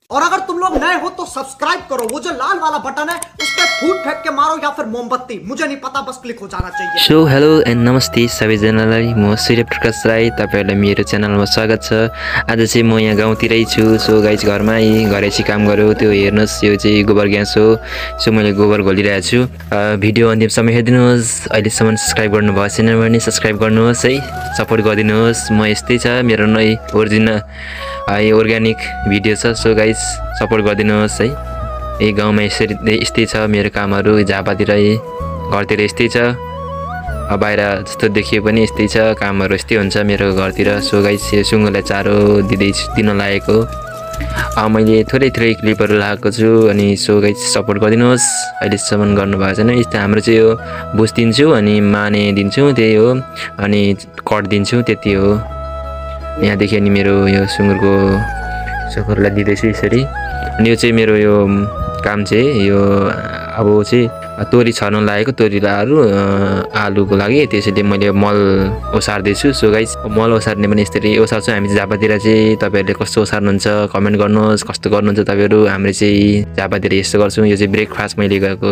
और अगर तुम लोग नए हो तो सब्सक्राइब करो, वो जो लाल वाला बटन है उस पर फूट फेंक के मारो या फिर मोमबत्ती, मुझे नहीं पता, बस क्लिक हो जाना चाहिए। सो हेलो एन्ड नमस्ते सबैजनालाई, म सूर्य प्रकाश राई, तपाईहरुलाई मेरो च्यानलमा स्वागत छ। आज चाहिँ म यहाँ गाउँतिरै छु। सो गाइस, घरमा घरेसी काम गर्यो, त्यो हेर्नुस्, यो चाहिँ गोबर ग्यास हो। सो मैले गोबर घोलिरहेको छु। भिडियो अन्तिमसम्म हेर्दिनुहोस्। अहिलेसम्म सब्स्क्राइब गर्नुभएको छैन भने सब्स्क्राइब गर्नुहोस् है, सपोर्ट गरिदिनुहोस्। म यस्तै छ, मेरो नै ओरिजिनल अर्ग्यानिक भिडियो छ। सो गाइस, सपोर्ट गरिदिनुहोस् है। यही गाउँमा यस्तै छ मेरो कामहरू, झापातिर घरतिर यस्तै छ, बाहिर जस्तो देखिए पनि यस्तै छ, कामहरू यस्तै हुन्छ मेरो घरतिर। सो गाइस, यो सुँगुरलाई चारो दिन लागेको। मैले थोरै क्लिपहरू लगाएको छु। अनि सो गाइस, सपोर्ट गरिदिनुहोस्। अहिलेसम्म गर्नुभएको छैन। यस्तो हाम्रो चाहिँ यो भुस दिन्छु अनि माने दिन्छु, त्यही हो। अनि कट दिन्छु, त्यति हो। यहाँदेखि अनि मेरो यो सुँगुरलाई दिँदैछु यसरी। अनि यो चाहिँ मेरो यो काम चाहिँ यो अब चाहिँ तोरी छर्न लागेको, तोरीहरू आलुको लागि, त्यसैले मैले मल ओसार्दैछु। सो गाइस, मल ओसार्ने पनि यसरी ओसार्छु हामी झापातिर चाहिँ। तपाईँहरूले कस्तो ओसार्नुहुन्छ कमेन्ट गर्नुहोस्, कस्तो गर्नुहुन्छ तपाईँहरू। हाम्रो चाहिँ झापातिर यस्तो गर्छौँ। यो चाहिँ ब्रेकफास्ट मैले गएको।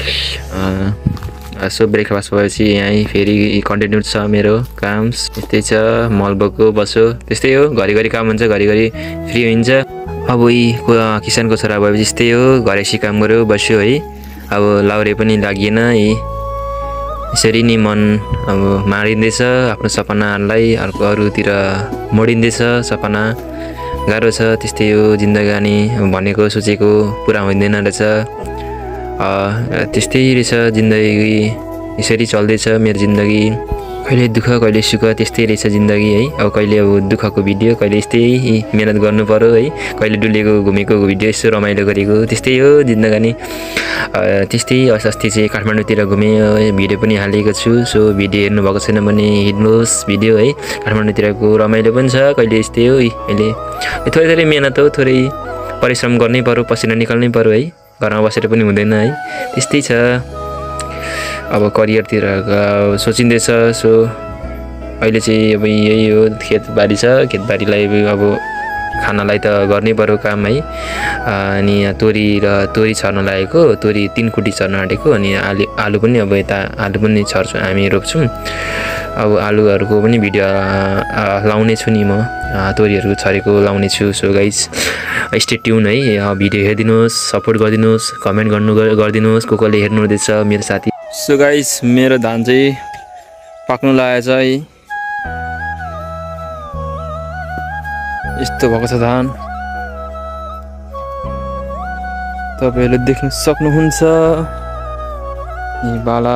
सो ब्रेकफास्ट भएपछि यहीँ फेरि कन्टिन्यू छ मेरो काम। यस्तै छ, मल बोक्यो बस्यो, त्यस्तै हो। घरिघरि काम हुन्छ, घरिघरि फ्री हुन्छ। अब किसानको छोरा भएपछि यस्तै हो, घरेसी काम गऱ्यो बस्यो है। अब लाउरे पनि लागिएन है। यसरी नै मन अब मारिँदैछ आफ्नो सपनाहरूलाई, अरूतिर मोडिँदैछ सपना। गाह्रो छ, त्यस्तै हो जिन्दगानी। भनेको सोचेको पुरा हुँदैन रहेछ, त्यस्तै रहेछ जिन्दगी। यसरी चल्दैछ मेरो जिन्दगी, कहिले दुःख कहिले सुख, त्यस्तै रहेछ जिन्दगी है। अब कहिले दुःखको भिडियो, कहिले यस्तै मेहनत गर्नु पर्यो है। कहिले डुलेको घुमेको भिडियो, यसो रमाइलो गरेको, त्यस्तै हो जिन्दगानी। त्यस्तै अस्ति चाहिँ काठमाडौँतिर घुमेँ, भिडियो पनि हालेको छु। सो भिडियो हेर्नुभएको छैन भने हेर्नुहोस् भिडियो है। काठमाडौँतिरको रमाइलो पनि छ, कहिले यस्तै हो। अहिले थोरै मेहनत हो, थोरै परिश्रम गर्नै पर्यो, पसिना निकाल्नै पर्यो है। घरमा बसेर पनि हुँदैन है, त्यस्तै छ। अब करियरतिर सोचिँदैछ। सो अहिले चाहिँ अब यही हो, खेतबारी छ। खेतबारीलाई अब खानालाई त गर्नै पर्यो काम है। अनि तोरी छर्न लागेको, तोरी 3 कुटी छर्न आँटेको। अनि आलु पनि अब यता आलु पनि छर्छौँ हामी, रोप्छौँ। अब आलुहरूको पनि भिडियो लाउने छु नि म, तोरीहरू छरेको लाउने छु। सो गाइस, स्टे ट्युन है। भिडियो हेरिदिनुहोस्, सपोर्ट गरिदिनुहोस्, कमेन्ट गरिदिनुहोस् कसले हेर्नु हुँदैछ मेरो साथी। सो गाइस, मेरो धान चाहिँ पाक्नु लागेको छ है। यस्तो भएको छ धान, तपाईँहरूले देख्न सक्नुहुन्छ। बाला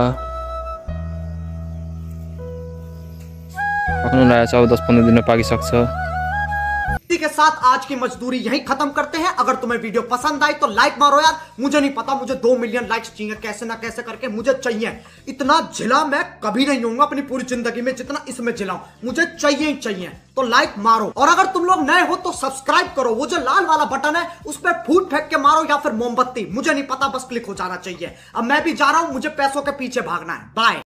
पाक्नु लागेको छ, अब 10-15 दिन में पाकिसक्छ। इसी के साथ आज की मजदूरी यहीं खत्म करते हैं। अगर तुम्हें वीडियो पसंद आई तो लाइक मारो यार। मुझे नहीं पता, मुझे 2 मिलियन लाइक्स चाहिए, कैसे ना कैसे करके मुझे चाहिए। इतना झिला मैं कभी नहीं होऊंगा अपनी पूरी जिंदगी में जितना इसमें झिलाऊं, मुझे चाहिए ही चाहिए। तो लाइक मारो, और अगर तुम लोग नए हो तो सब्सक्राइब करो, वो जो लाल वाला बटन है उस पर फूट फेंक के मारो या फिर मोमबत्ती, मुझे नहीं पता, बस क्लिक हो जाना चाहिए। अब मैं भी जा रहा हूं, मुझे पैसों के पीछे भागना है। बाय।